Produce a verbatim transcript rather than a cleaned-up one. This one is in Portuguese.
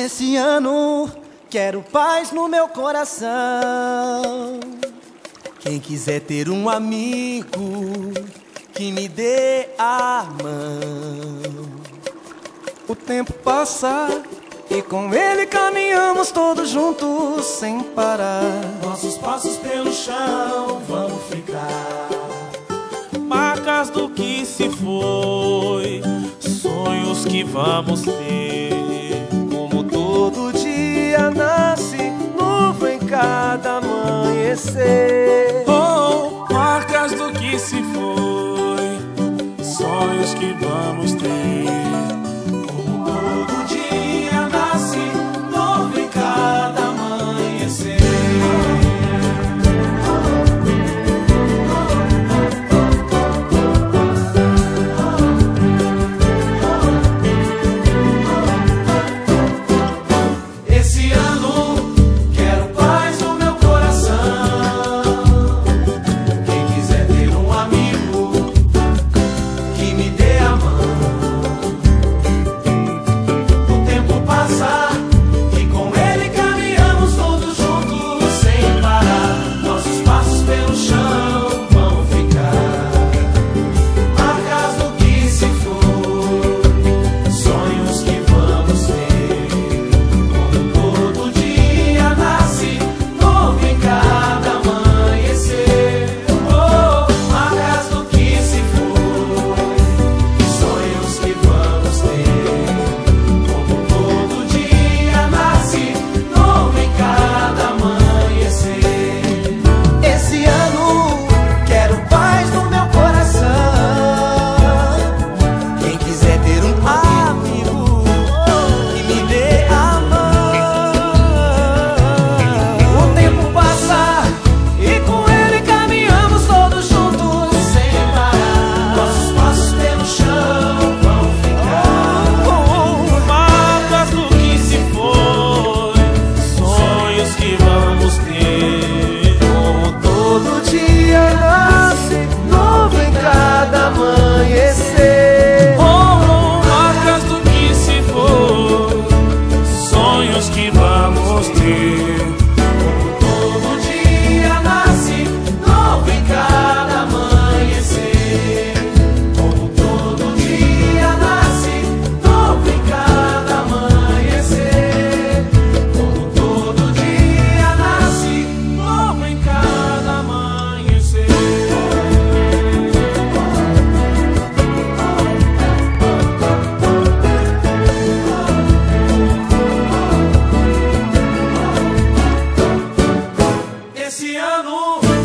Esse ano quero paz no meu coração. Quem quiser ter um amigo que me dê a mão. O tempo passa e com ele caminhamos todos juntos sem parar. Nossos passos pelo chão vão ficar, marcas do que se foi, sonhos que vamos ter. Como todo dia nasce novo em cada amanhecer. Oh, marcas do que se foi, sonhos que vamos ter. como todo dia nasce novo em cada amanhecer. Esse ano quero paz no meu coração. Quem quiser ter um amigo que me dê a mão. O tempo passa e com ele caminhamos todos juntos sem parar. Nossos passos pelo chão vão ficar, marcas do que se foi, sonhos que vamos ter. Como todo dia nasce novo em cada amanhecer. Oh, marcas do que se foi, sonhos que vamos ter. Como todo dia nasce novo em cada amanhecer. Esse ano quero paz no meu coração. Quem quiser ter um amigo que me dê a mão. O tempo passa e com ele caminhamos todos juntos Sem parar, nossos passos pelo chão vão ficar, Marcas do que se foi, sonhos que vamos ter. como todo dia nasce novo em cada amanhecer. Oh, marcas do que se foi, sonhos que vamos ter. todo dia nasce novo em cada amanhecer. Como todo dia nasce novo em cada amanhecer. Como todo dia nasce novo em cada amanhecer. Esse ano